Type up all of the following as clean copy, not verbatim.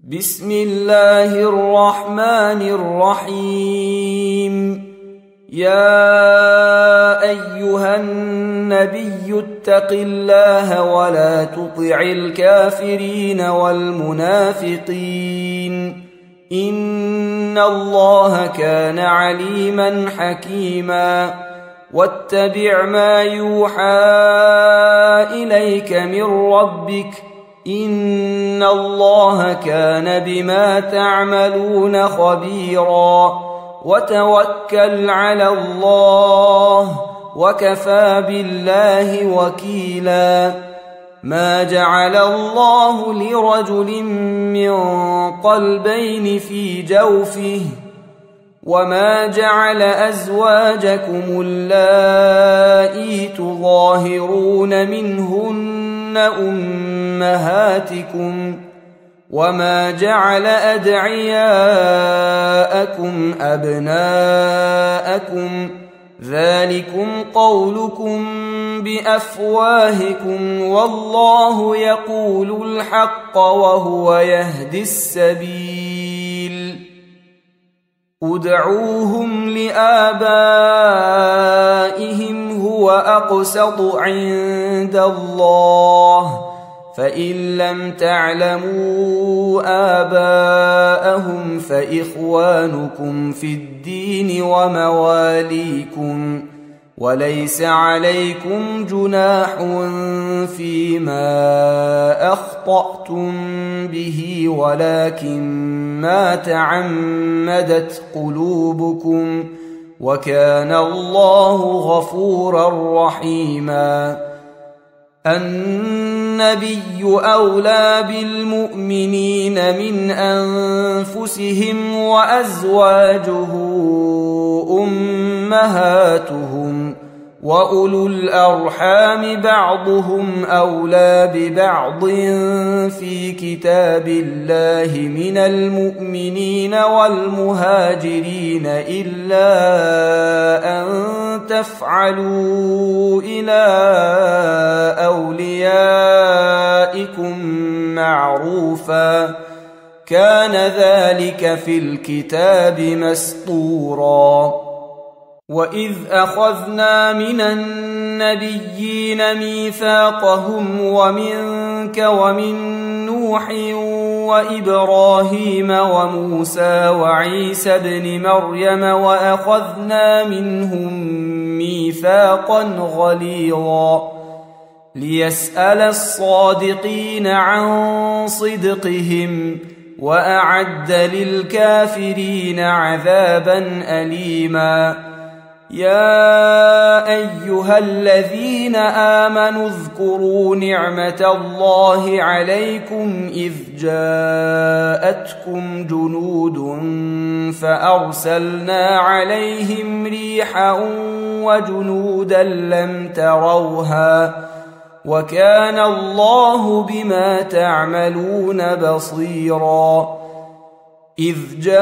بسم الله الرحمن الرحيم. يا أيها النبي اتق الله ولا تطع الكافرين والمنافقين إن الله كان عليما حكيما. واتبع ما يوحى إليك من ربك إن الله كان بما تعملون خبيرا. وتوكل على الله وكفى بالله وكيلا. ما جعل الله لرجل من قلبين في جوفه وما جعل أزواجكم اللائي تظاهرون منهن أمهاتكم وما جعل أدعياءكم أبناءكم ذلكم قولكم بأفواهكم والله يقول الحق وهو يهدي السبيل. ادعوهم لآبائهم هو أقسط عند الله فإن لم تعلموا آباءهم فإخوانكم في الدين ومواليكم وليس عليكم جناح فيما أخطأتم به ولكن ما تعمدت قلوبكم وكان الله غفورا رحيما. النبي أولى بالمؤمنين من أنفسهم وأزواجه أمهاتهم وأولو الأرحام بعضهم أولى ببعض في كتاب الله من المؤمنين والمهاجرين إلا أن تفعلوا إلى أوليائكم معروفا كان ذلك في الكتاب مسطورا. وإذ أخذنا من النبيين ميثاقهم ومنك ومن نوح وإبراهيم وموسى وعيسى ابن مريم وأخذنا منهم ميثاقا غليظا ليسأل الصادقين عن صدقهم وأعد للكافرين عذابا أليما. يا أيها الذين آمنوا اذكروا نعمة الله عليكم إذ جاءتكم جنود فأرسلنا عليهم ريحا وجنودا لم تروها وكان الله بما تعملون بصيرا. إذ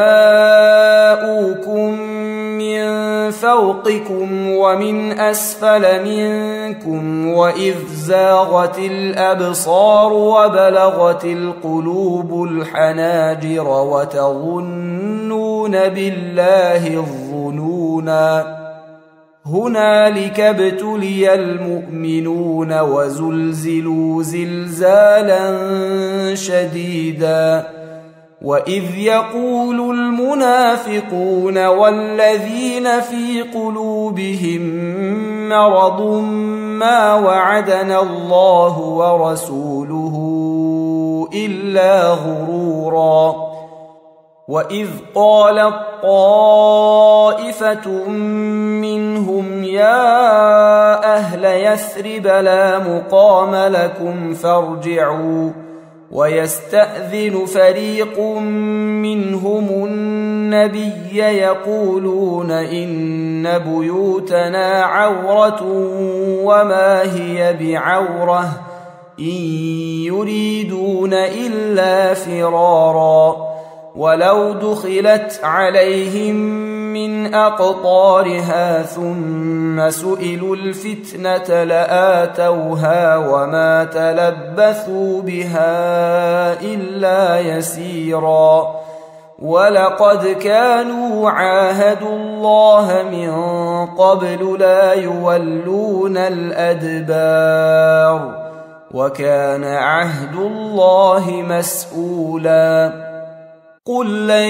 جاءوكم من فوقكم ومن أسفل منكم وإذ زاغت الأبصار وبلغت القلوب الحناجر وتظنون بالله الظنونا هنالك ابتلي المؤمنون وزلزلوا زلزالا شديدا. وإذ يقول المنافقون والذين في قلوبهم مرض ما وعدنا الله ورسوله إلا غرورا. وإذ قالت طائفة منهم يا أهل يثرب لا مقام لكم فارجعوا ويستأذن فريق منهم النبي يقولون إن بيوتنا عورة وما هي بعورة إن يريدون إلا فرارا ولو دخلت عليهم من أقطارها ثم سئلوا الفتنة لآتوها وما تلبثوا بها إلا يسيرا ولقد كانوا عاهدوا الله من قبل لا يولون الأدبار وكان عهد الله مسؤولا قل لن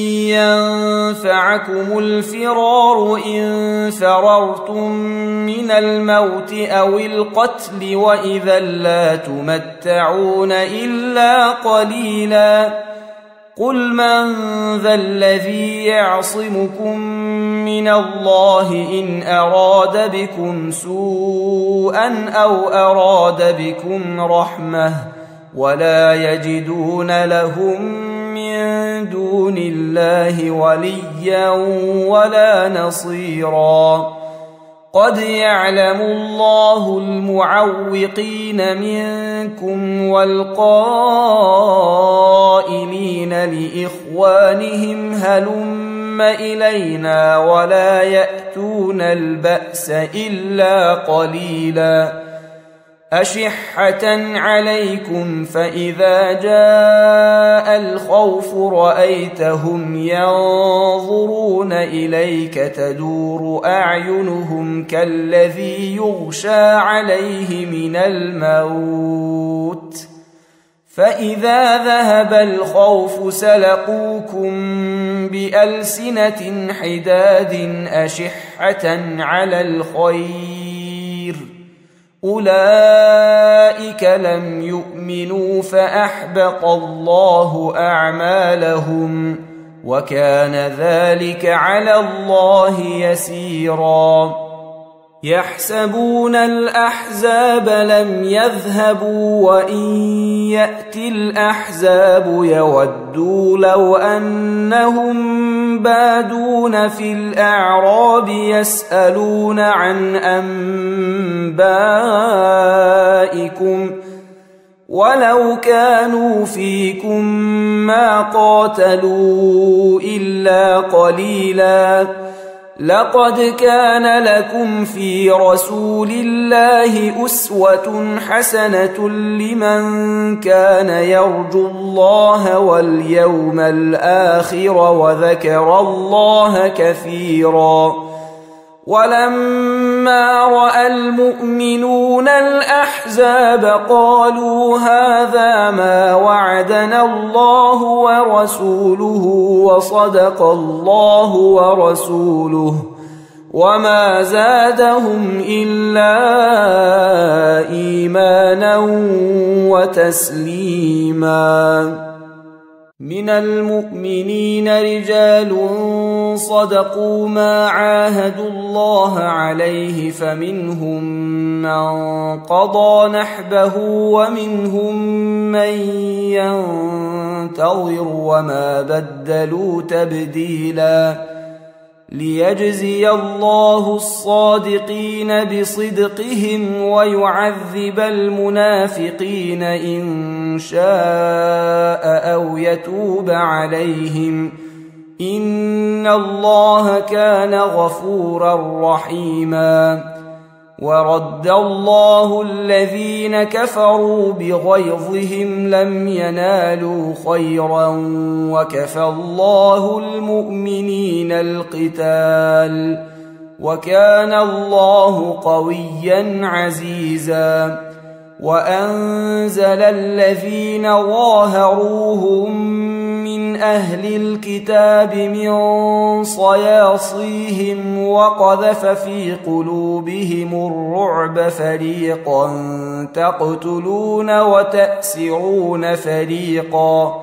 ينفعكم الفرار إن فررتم من الموت أو القتل وإذا لا تمتعون إلا قليلا قل من ذا الذي يعصمكم من الله إن أراد بكم سوءا أو أراد بكم رحمة ولا يجدون لهم من دون الله وليا ولا نصيرا قد يعلم الله المعوقين منكم والقائلين لإخوانهم هلم إلينا ولا يأتون البأس إلا قليلا أشحة عليكم فإذا جاء الخوف رأيتهم ينظرون إليك تدور أعينهم كالذي يغشى عليه من الموت فإذا ذهب الخوف سلقوكم بألسنة حداد أشحة على الخير أولئك لم يؤمنوا فأحبط الله أعمالهم وكان ذلك على الله يسيرا يحسبون الأحزاب لم يذهبوا وإن يأتي الأحزاب يودوا لو أنهم بادون في الأعراب يسألون عن أنبائكم ولو كانوا فيكم ما قاتلوا إلا قليلا لقد كان لكم في رسول الله أسوة حسنة لمن كان يرجو الله واليوم الآخر وذكر الله كثيرا ولما رأى المؤمنون الأحزاب قالوا هذا ما وعدنا الله ورسوله وصدق الله ورسوله وما زادهم إلا إيمانا وتسليما من المؤمنين رجال صدقوا ما عاهدوا الله عليه فمنهم من قضى نحبه ومنهم من ينتظر وما بدلوا تبديلا ليجزي الله الصادقين بصدقهم ويعذب المنافقين إن شاء أو يتوب عليهم إن الله كان غفورا رحيما ورد الله الذين كفروا بغيظهم لم ينالوا خيرا وكفى الله المؤمنين القتال وكان الله قويا عزيزا وأنزل الذين ظاهروهم من أهل الكتاب من صياصيهم وقذف في قلوبهم الرعب فريقا تقتلون وتأسرون فريقا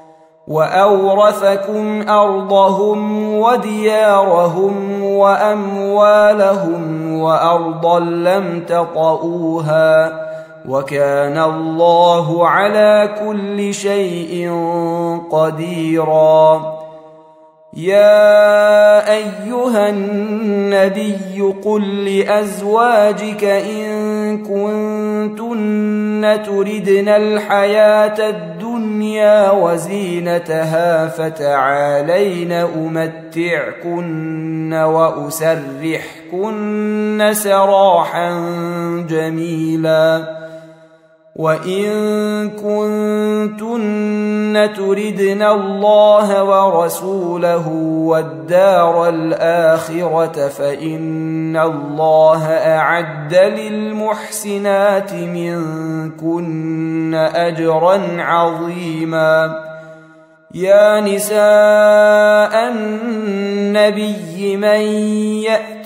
وأورثكم أرضهم وديارهم وأموالهم وأرضا لم تطئوها وكان الله على كل شيء قديرا يا أيها النبي قل لأزواجك إن كنتن تردن الحياة الدنيا وزينتها فتعالين أمتعكن وأسرحكن سراحا جميلا وإن كنتن تردن الله ورسوله والدار الآخرة فإن الله أعد للمحسنات منكن أجرا عظيما يا نساء النبي من يأت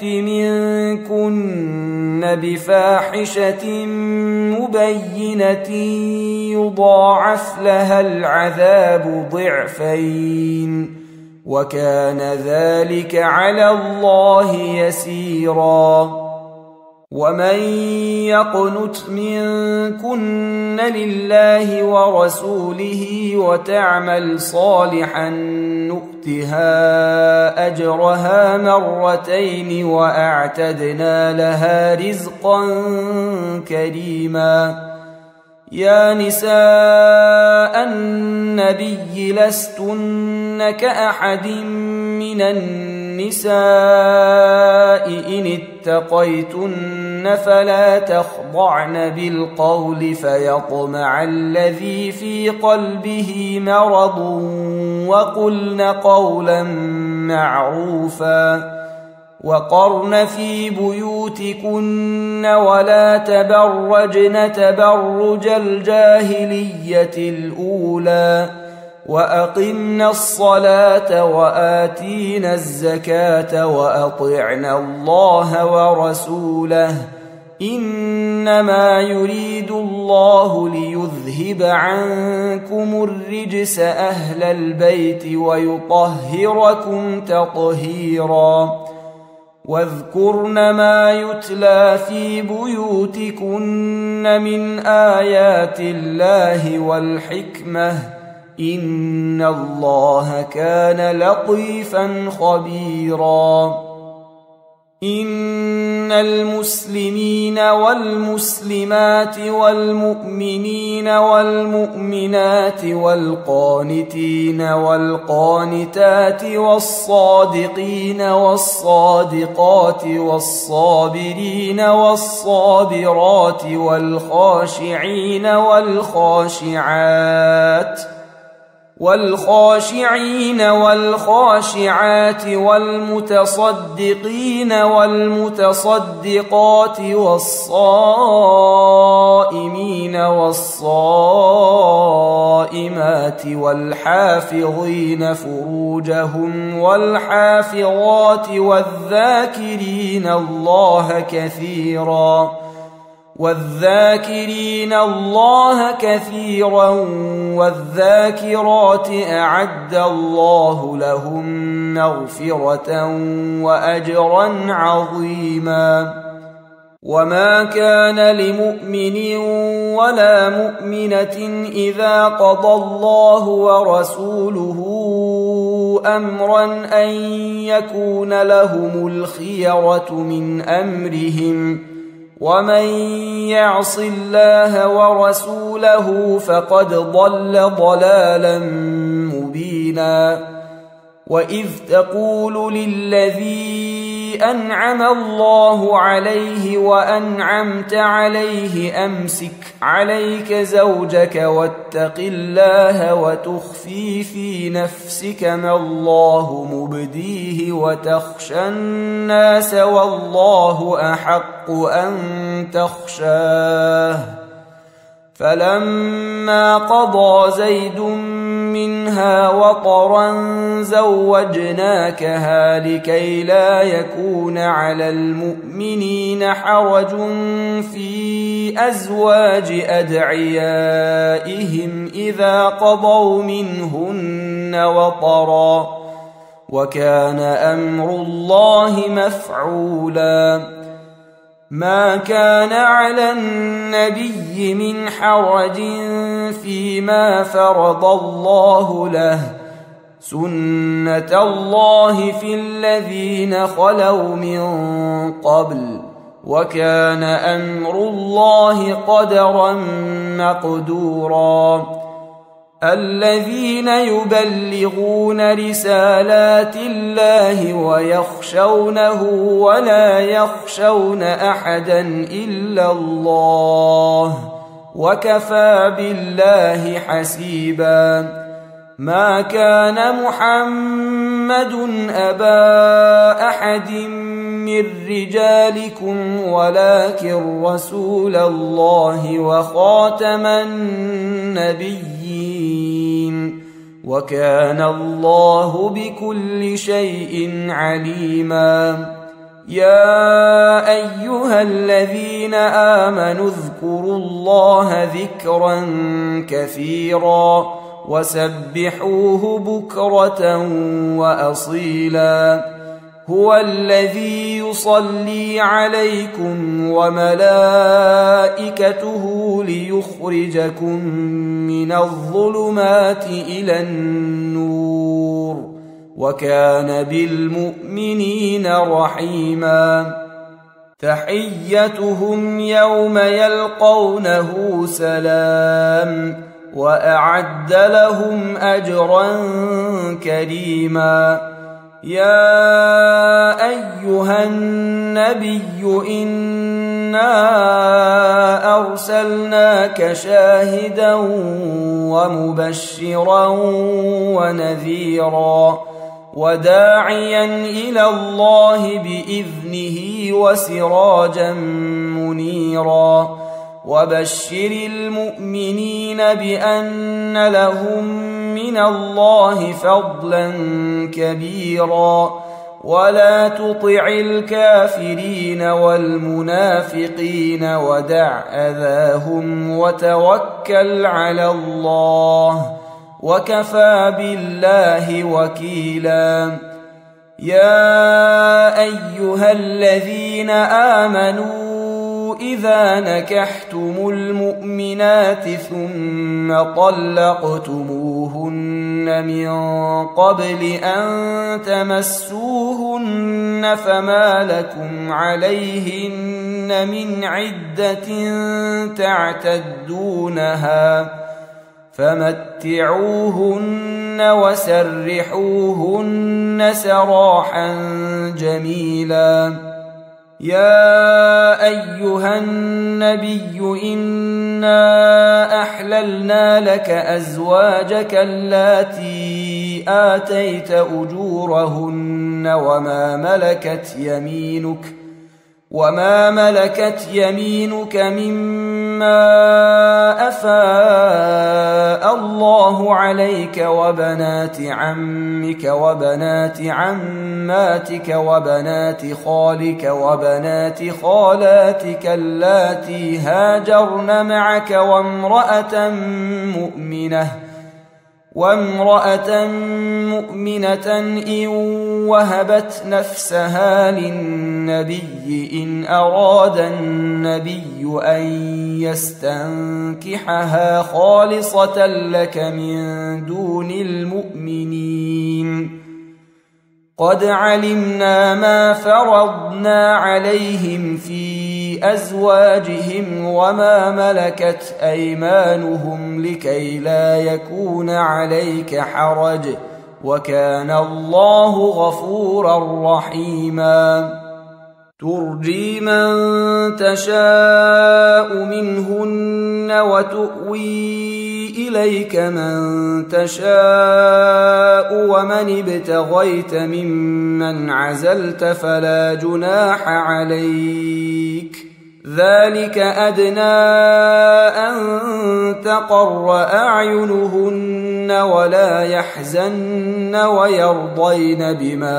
منكن بفاحشة مبينة يضاعف لها العذاب ضعفين وكان ذلك على الله يسيرا ومن يقنت منكن لله ورسوله وتعمل صالحا نؤتها أجرها مرتين وأعتدنا لها رزقا كريما يا نساء النبي لستن كأحد من النساء إن اتقيتن فلا تخضعن بالقول فيطمع الذي في قلبه مرض وقلن قولا معروفا وقرن في بيوتكن ولا تبرجن تبرج الجاهلية الأولى وأقمنا الصلاة وآتينا الزكاة وأطعنا الله ورسوله إنما يريد الله ليذهب عنكم الرجس أهل البيت ويطهركم تطهيرا واذكرن ما يتلى في بيوتكن من آيات الله والحكمة إن الله كان لطيفا خبيرا إن المسلمين والمسلمات والمؤمنين والمؤمنات والقانتين والقانتات والصادقين والصادقات والصابرين والصابرات والخاشعين والخاشعين والخاشعات والمتصدقين والمتصدقات والصائمين والصائمات والحافظين فروجهم والحافظات والذاكرين الله كثيرا والذاكرات أعد الله لهم مغفرة وأجرا عظيما وما كان لمؤمن ولا مؤمنة إذا قضى الله ورسوله أمرا أن يكون لهم الخيرة من أمرهم ومن يعص الله ورسوله فقد ضل ضلالا مبينا وإذ تقول للذي أنعم الله عليه وأنعمت عليه أمسك عليك زوجك واتق الله وتخفي في نفسك ما الله مبديه وتخشى الناس والله أحق أن تخشاه فلما قضى زيد منها وطرا زوجناكها لكي لا يكون على المؤمنين حرج في أزواج أدعيائهم إذا قضوا منهن وطرا وكان أمر الله مفعولا ما كان على النبي من حرج فيما فرض الله له سنة الله في الذين خلوا من قبل وكان أمر الله قدرا مقدورا الذين يبلغون رسالات الله ويخشونه ولا يخشون أحدا إلا الله وكفى بالله حسيبا ما كان محمد أبا أحد من رجالكم ولكن رسول الله وخاتم النبيين وكان الله بكل شيء عليما يا أيها الذين آمنوا اذكروا الله ذكرا كثيرا وسبحوه بكرة وأصيلا هو الذي يصلي عليكم وملائكته ليخرجكم من الظلمات إلى النور وكان بالمؤمنين رحيما تحيتهم يوم يلقونه سلام وأعد لهم أجرا كريما يا أيها النبي إنا أرسلناك شاهدا ومبشرا ونذيرا وداعيا إلى الله بإذنه وسراجا منيرا وبشر المؤمنين بأن لهم من الله فضلا كبيرا ولا تطع الكافرين والمنافقين ودع أذاهم وتوكل على الله وكفى بالله وكيلا يا أيها الذين آمنوا إذا نكحتم المؤمنات ثم طلقتموهن من قبل أن تمسوهن فما لكم عليهن من عدة تعتدونها فمتعوهن وسرحوهن سراحا جميلا يا أيها النبي إنا أحللنا لك أزواجك اللاتي آتيت أجورهن وما ملكت يمينك مما أفاء الله عليك وبنات عمك وبنات عماتك وبنات خالك وبنات خالاتك اللاتي هاجرن معك وامرأة مؤمنة إن وهبت نفسها للنبي إن أراد النبي أن يستنكحها خالصة لك من دون المؤمنين قد علمنا ما فرضنا عليهم في أزواجهم وما ملكت أيمانهم لكي لا يكون عليك حرج وكان الله غفورا رحيما ترجي من تشاء منهن وتؤوي إليك من تشاء ومن ابتغيت ممن عزلت فلا جناح عليك ذلك أدنى أن تقر أعينهن ولا يحزن ويرضين بما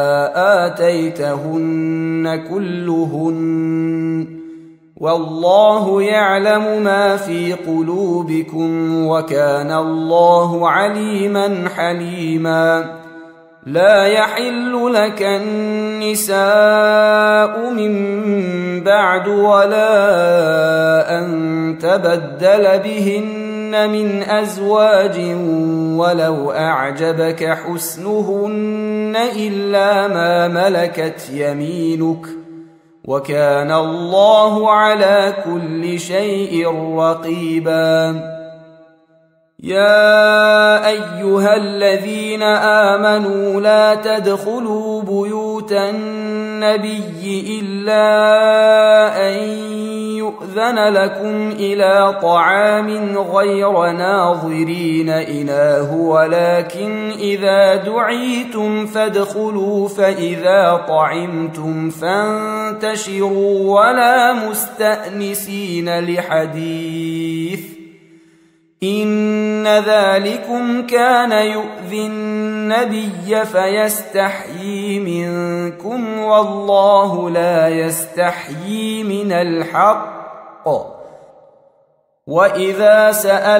آتيتهن كلهن والله يعلم ما في قلوبكم وكان الله عليما حليما لا يحل لك النساء من بعد ولا أن تبدل بهن من أزواج ولو أعجبك حسنهن إلا ما ملكت يمينك وكان الله على كل شيء رقيبا. يا أيها الذين آمنوا لا تدخلوا بيوت النبي إلا أن يؤذن لكم إلى طعام غير ناظرين إناه ولكن إذا دعيتم فادخلوا فإذا طعمتم فانتشروا ولا مستأنسين لحديث إن ذلكم كان يؤذي النبي فيستحيي منكم والله لا يستحيي من الحق. وإذا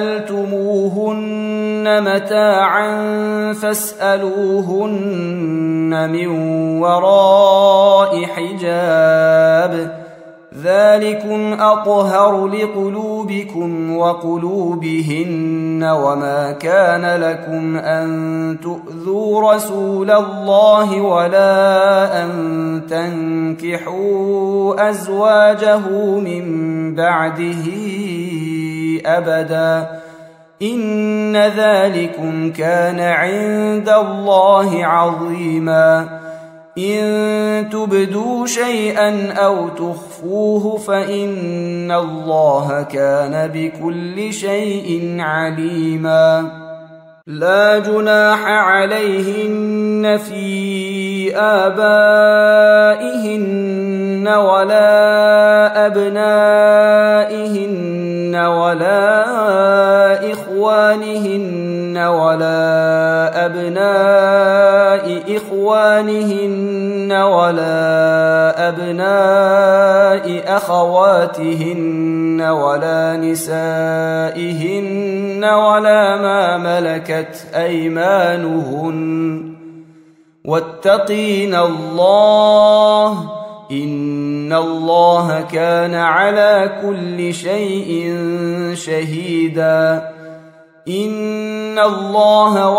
سألتموهن متاعا فاسألوهن من وراء حجاب ذلكم أطهر لقلوبكم وقلوبهن وما كان لكم أن تؤذوا رسول الله ولا أن تنكحوا أزواجه من بعده أبدا إن ذلكم كان عند الله عظيما. إن تبدوا شيئا أو تخفوه فإن الله كان بكل شيء عليما. لا جناح عليهن في آبائهن ولا أبنائهن ولا إخوانهن ولا أبناء إخوانهن ولا أبناء أخواتهن ولا نسائهن ولا ما ملكت أيمانهن واتقين الله إن الله كان على كل شيء شهيدا. إن الله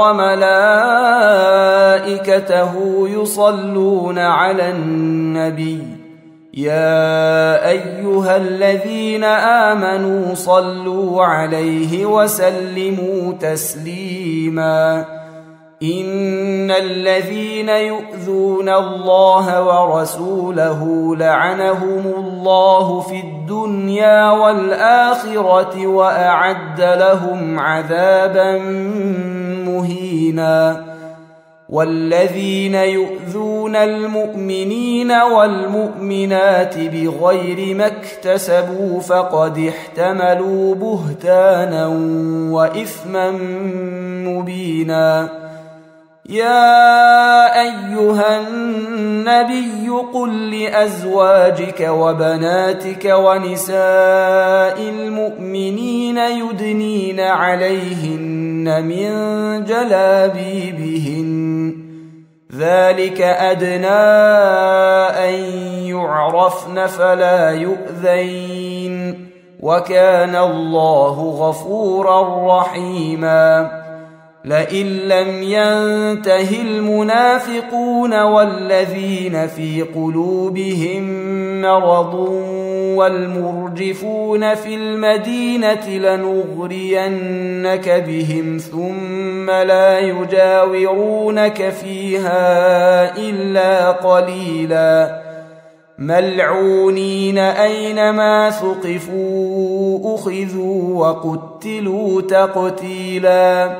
وملائكته يصلون على النبي يا أيها الذين آمنوا صلوا عليه وسلموا تسليما. إن الذين يؤذون الله ورسوله لعنهم الله في الدنيا والآخرة وأعد لهم عذابا مهينا. والذين يؤذون المؤمنين والمؤمنات بغير ما اكتسبوا فقد احتملوا بهتانا وإثما مبينا. يا أيها النبي قل لأزواجك وبناتك ونساء المؤمنين يدنين عليهن من جلابيبهن ذلك أدنى أن يعرفن فلا يؤذين وكان الله غفورا رحيما. لئن لم ينته المنافقون والذين في قلوبهم مرض والمرجفون في المدينة لنغرينك بهم ثم لا يجاورونك فيها إلا قليلا ملعونين أينما ثقفوا أخذوا وقتلوا تقتيلا.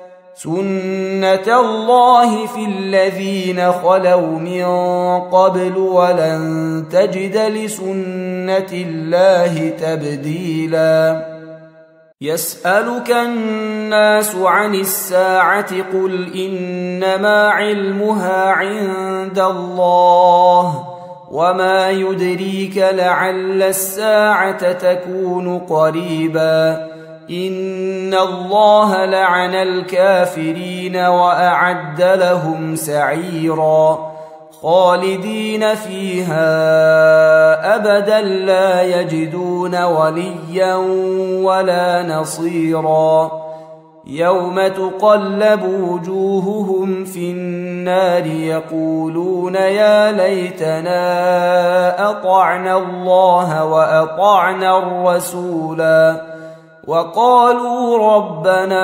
سنة الله في الذين خلوا من قبل ولن تجد لسنة الله تبديلا. يسألك الناس عن الساعة قل إنما علمها عند الله وما يدريك لعل الساعة تكون قريبا. إن الله لعن الكافرين وأعد لهم سعيرا خالدين فيها أبدا لا يجدون وليا ولا نصيرا. يوم تقلب وجوههم في النار يقولون يا ليتنا أطعنا الله وأطعنا الرسولا وقالوا ربنا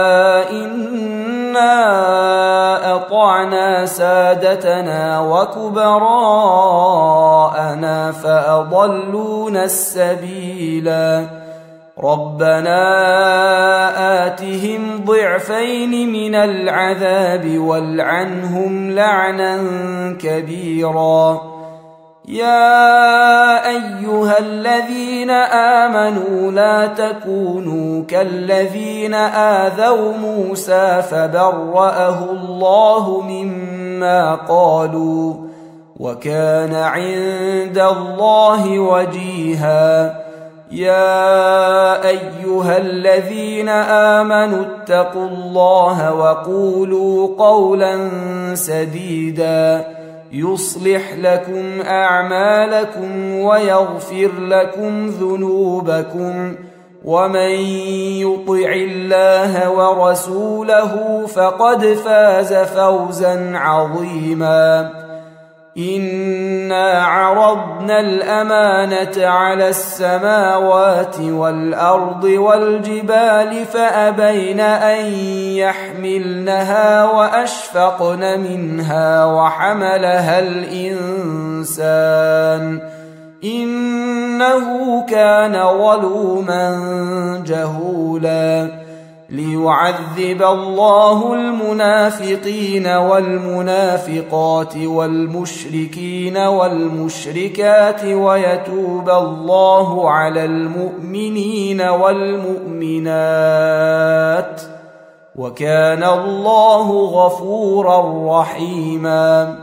إنا أطعنا سادتنا وكبراءنا فأضلونا السبيلا ربنا آتهم ضعفين من العذاب والعنهم لعنا كبيرا يا أيها الذين آمنوا لا تكونوا كالذين آذوا موسى فبرأه الله مما قالوا وكان عند الله وجيها يا أيها الذين آمنوا اتقوا الله وقولوا قولا سديدا يصلح لكم أعمالكم ويغفر لكم ذنوبكم ومن يطع الله ورسوله فقد فاز فوزا عظيما إنا عرضنا الأمانة على السماوات والأرض والجبال فأبين أن يحملنها وأشفقن منها وحملها الإنسان إنه كان ظلوما جهولا ليعذب الله المنافقين والمنافقات والمشركين والمشركات ويتوب الله على المؤمنين والمؤمنات وكان الله غفورا رحيما